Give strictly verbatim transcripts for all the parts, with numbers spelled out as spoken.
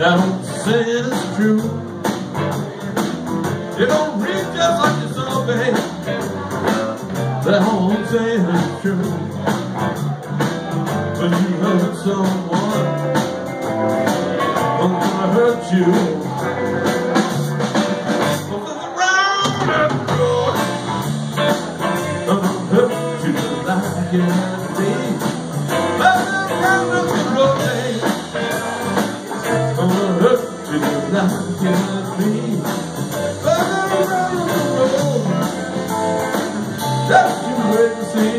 don't say it's true. You don't read just like you saw, babe. Don't say it's true. When you hurt someone, I'm gonna hurt you. Because around that road, I'm gonna hurt you like you have me. Around that road, babe, I'm gonna hurt you like you have me. Around the road, just you wait and see.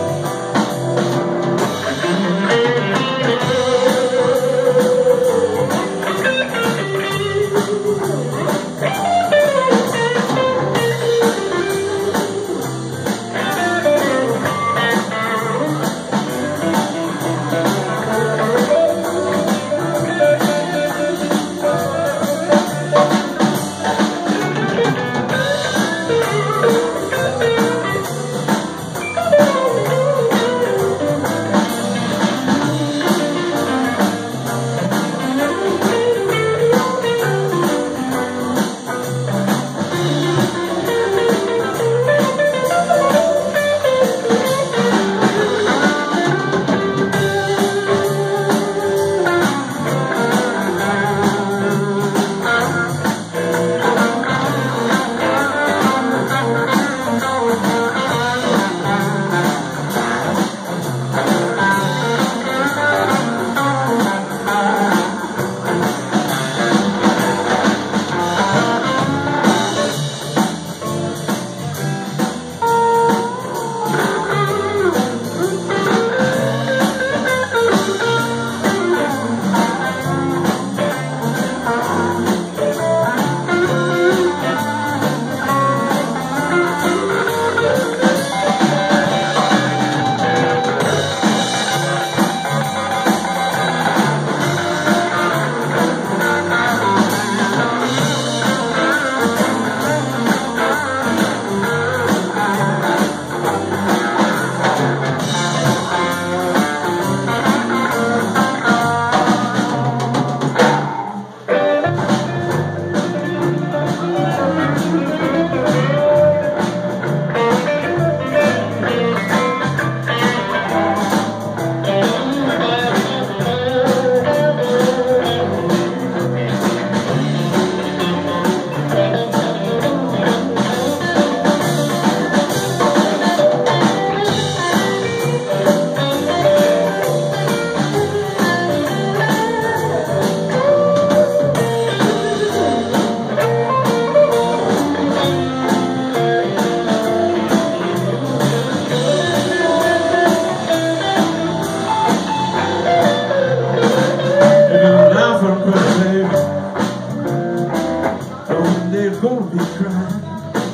Gonna be crying.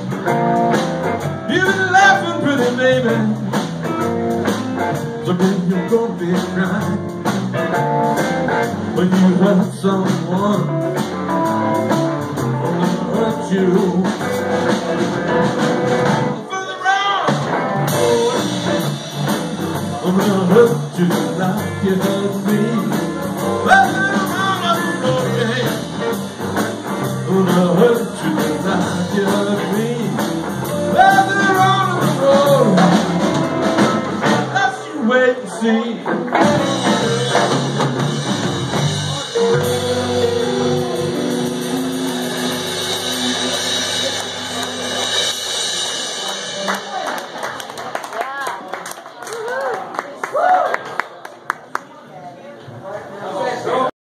You've been laughing pretty, baby. So then you're gonna be crying when you hurt someone.